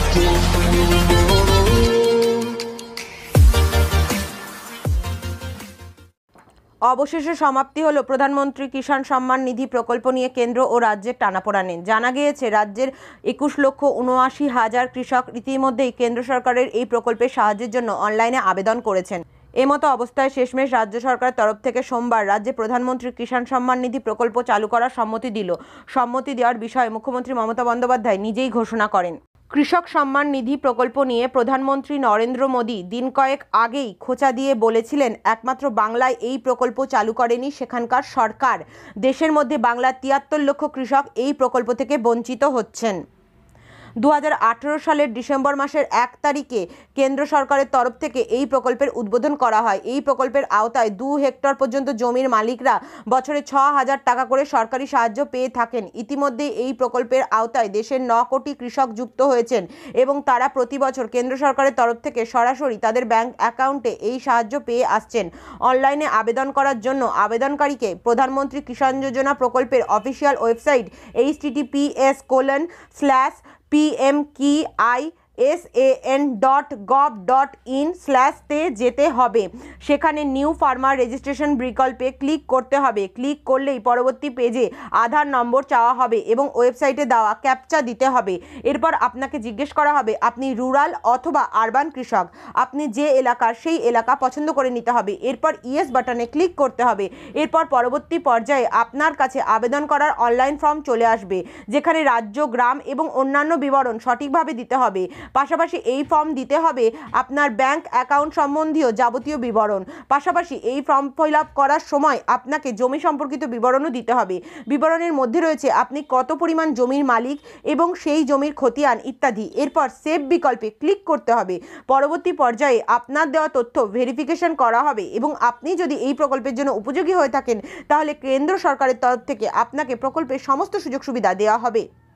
অবশেষে সমাপ্তি হলো প্রধানমন্ত্রী কিষাণ সম্মান নিধি প্রকল্প নিয়ে কেন্দ্র ও রাজ্যের টানাপোড়েনে। জানা গিয়েছে, রাজ্যের 21,79,000 কৃষক ইতিমধ্যেই কেন্দ্র সরকারের এই প্রকল্পের সাহায্যের জন্য অনলাইনে আবেদন করেছেন। এমতো অবস্থায় শেষমেশ রাজ্য সরকারের তরফ থেকে সোমবার রাজ্যে প্রধানমন্ত্রী কিষাণ সম্মান নিধি প্রকল্প চালু করার সম্মতি দেওয়ার বিষয়ে মুখ্যমন্ত্রী মমতা বন্দ্যোপাধ্যায় নিজেই ঘোষণা করেন। কৃষক সম্মান নিধি প্রকল্প নিয়ে প্রধানমন্ত্রী নরেন্দ্র মোদী দিন কয়েক আগেই খোঁচা দিয়ে বলেছিলেন, একমাত্র বাংলায় এই প্রকল্প চালু করেনি সেখানকার সরকার। দেশের মধ্যে বাংলার 73 লক্ষ কৃষক এই প্রকল্প থেকে বঞ্চিত হচ্ছেন। 2018 সালের ডিসেম্বর মাসের 1 তারিখে কেন্দ্র সরকারের তরফ থেকে এই প্রকল্পের উদ্বোধন করা হয়। এই প্রকল্পের আওতায় 2 হেক্টর পর্যন্ত জমির মালিকরা বছরে 6,000 টাকা করে সরকারি সাহায্য পেয়ে থাকেন। ইতিমধ্যে এই প্রকল্পের আওতায় দেশের 9 কোটি কৃষক যুক্ত হয়েছেন এবং তারা প্রতি বছর কেন্দ্র সরকারের তরফ থেকে সরাসরি তাদের ব্যাংক অ্যাকাউন্টে এই সাহায্য পেয়ে আসছেন। অনলাইনে আবেদন করার জন্য আবেদনকারীকে প্রধানমন্ত্রী কিষাণ যোজনা প্রকল্পের অফিসিয়াল ওয়েবসাইট https://pmkisan.gov.in/তে যেতে হবে। সেখানে নিউ ফার্মার রেজিস্ট্রেশন বিকল্পে ক্লিক করতে হবে। ক্লিক করলেই পরবর্তী পেজে আধার নম্বর চাওয়া হবে এবং ওয়েবসাইটে দেওয়া ক্যাপচা দিতে হবে। এরপর আপনাকে জিজ্ঞেস করা হবে আপনি রুরাল অথবা আরবান কৃষক। আপনি যে এলাকার সেই এলাকা পছন্দ করে নিতে হবে। এরপর ইয়েস বাটনে ক্লিক করতে হবে। এরপর পরবর্তী পর্যায়ে আপনার কাছে আবেদন করার অনলাইন ফর্ম চলে আসবে, যেখানে রাজ্য, গ্রাম এবং অন্যান্য বিবরণ সঠিকভাবে দিতে হবে। পাশাপাশি এই ফর্ম দিতে হবে আপনার ব্যাংক অ্যাকাউন্ট সম্বন্ধীয় যাবতীয় বিবরণ। পাশাপাশি এই ফর্ম ফিল আপ করার সময় আপনাকে জমি সম্পর্কিত বিবরণও দিতে হবে। বিবরণের মধ্যে রয়েছে আপনি কত পরিমাণ জমির মালিক এবং সেই জমির খতিয়ান ইত্যাদি। এরপর সেভ বিকল্পে ক্লিক করতে হবে। পরবর্তী পর্যায়ে আপনার দেওয়া তথ্য ভেরিফিকেশন করা হবে এবং আপনি যদি এই প্রকল্পের জন্য উপযোগী হয়ে থাকেন তাহলে কেন্দ্র সরকারের তরফ থেকে আপনাকে প্রকল্পের সমস্ত সুযোগ সুবিধা দেওয়া হবে।